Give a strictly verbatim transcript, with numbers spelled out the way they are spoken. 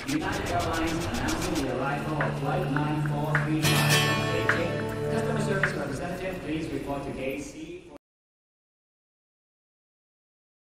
United Airlines announcing the arrival of Flight nine four three five from Beijing. Customer service representative, please report to gate C.